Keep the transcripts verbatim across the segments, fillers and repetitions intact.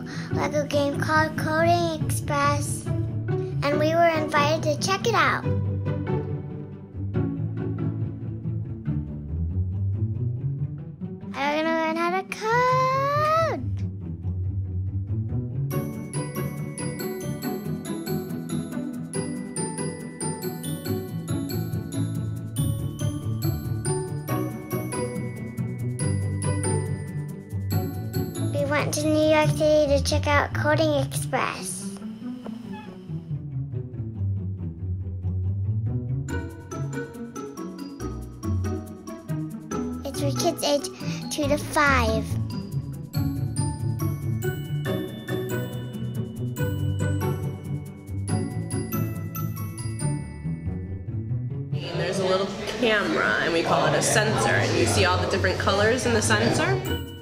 Lego game called Coding Express, and we were invited to check it out. I'm gonna learn how to code. We went to New York City to check out Coding Express. It's for kids age two to five. There's a little camera, and we call it a sensor, and you see all the different colors in the sensor.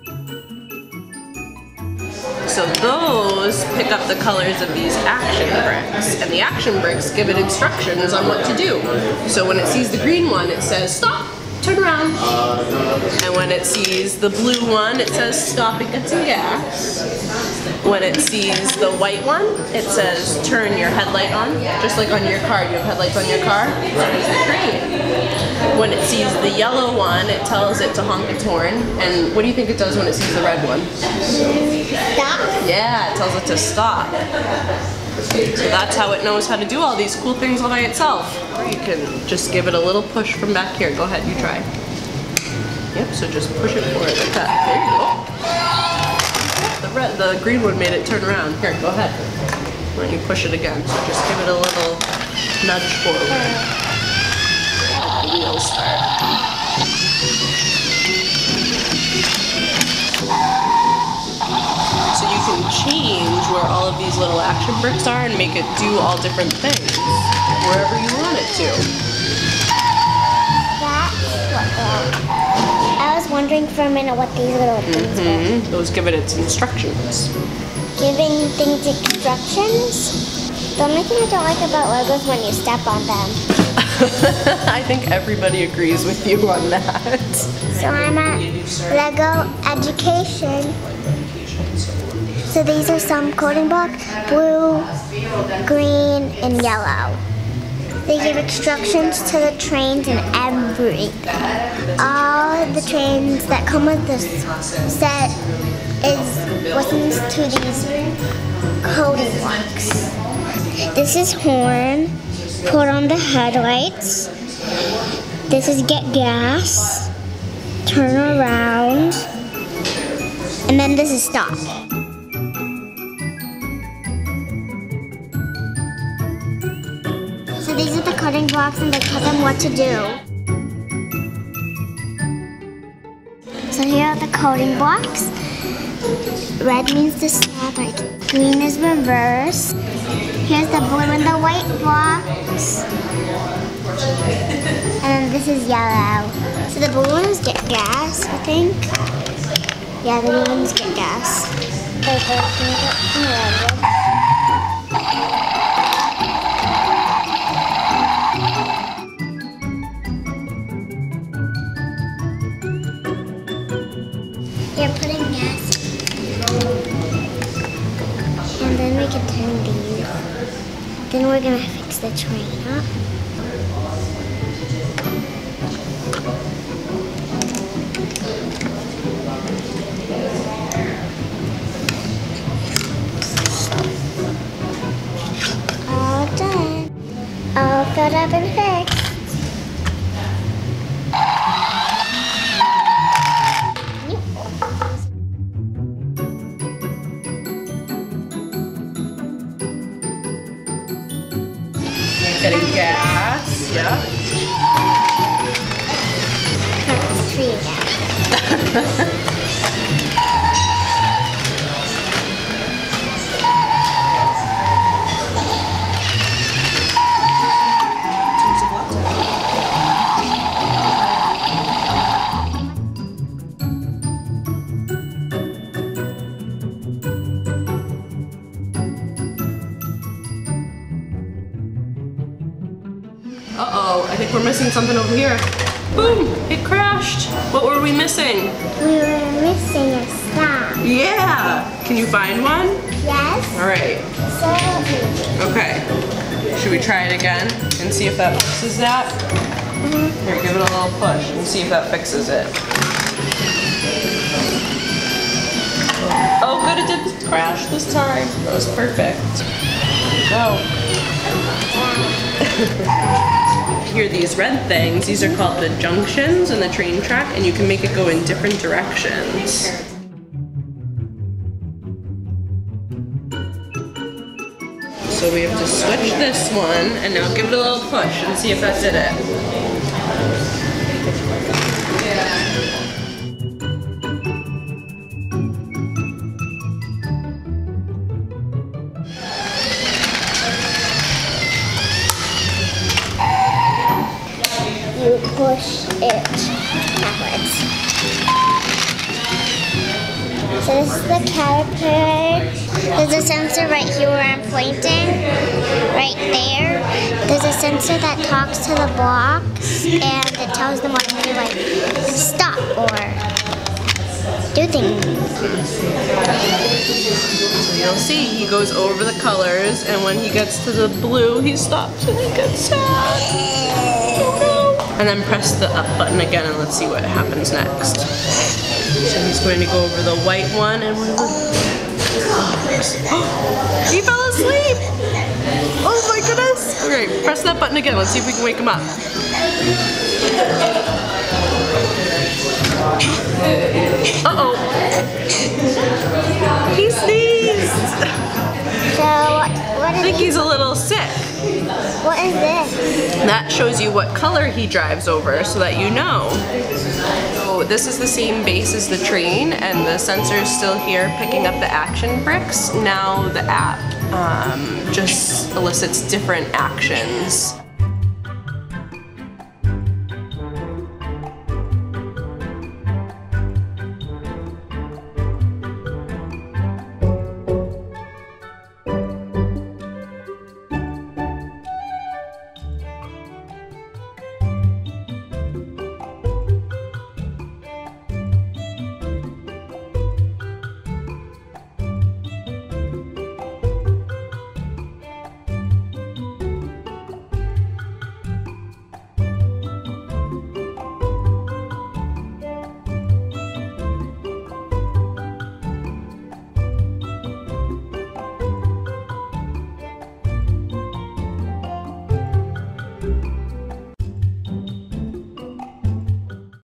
So those pick up the colors of these action bricks, and the action bricks give it instructions on what to do. So when it sees the green one, it says stop, turn around. And when it sees the blue one, it says stop and get some gas. When it sees the white one, it says turn your headlight on. Just like on your car, you have headlights on your car, so does the train. When it sees the yellow one, it tells it to honk its horn. And what do you think it does when it sees the red one? Stop. Yeah, it tells it to stop. So that's how it knows how to do all these cool things all by itself. Or you can just give it a little push from back here. Go ahead, you try. Yep, so just push it forward like that. There you go. The red, the green one made it turn around. Here, go ahead. Why don't you push it again? So just give it a little nudge forward. The wheels start. So you can change where all of these little action bricks are and make it do all different things wherever you want it to. That's what uh, I was wondering for a minute what these little things Mm-hmm. Those give it its instructions. Giving things instructions? The only thing I don't like about Legos when you step on them. I think everybody agrees with you on that. So I'm at Lego Education. So these are some coding blocks, blue, green, and yellow. They give instructions to the trains and everything. All the trains that come with this set is listens to these coding blocks. This is horn, put on the headlights. This is get gas, turn around, and then this is stop. So these are the coding blocks, and they tell them what to do. So here are the coding blocks. Red means to stop, like green is reverse. Here's the blue and the white blocks. And this is yellow. So the blue ones get gas, I think. Yeah, the blue ones get gas. They both get red. You're putting gas, and then we can turn these. Then we're gonna fix the train up. All done. All filled up and fixed. Getting gas, yeah. That's the tree again. Uh-oh, I think we're missing something over here. Boom, it crashed. What were we missing? We were missing a stop. Yeah. Can you find one? Yes. All right. So, Okay. Should we try it again and see if that fixes that? Mm-hmm. Here, give it a little push and see if that fixes it. Oh, good, it didn't crash this time. That was perfect. There you go. Here, these red things, these are called the junctions in the train track, and you can make it go in different directions. So we have to switch this one, and now give it a little push and see if that did it. You push it backwards. So this is the caterpillar. There's a sensor right here where I'm pointing. Right there. There's a sensor that talks to the blocks and it tells them what to do, like stop or do things. So you'll see he goes over the colors, and when he gets to the blue, he stops and he gets sad. Oh no. And then press the up button again and let's see what happens next. So he's going to go over the white one and we're oh, he fell asleep! Oh my goodness! Okay, press that button again. Let's see if we can wake him up. Uh-oh. He sneezed! So, what is I think he's a little sick. What is this? That shows you what color he drives over so that you know. So this is the same base as the train, and the sensor is still here picking up the action bricks. Now the app um, just elicits different actions.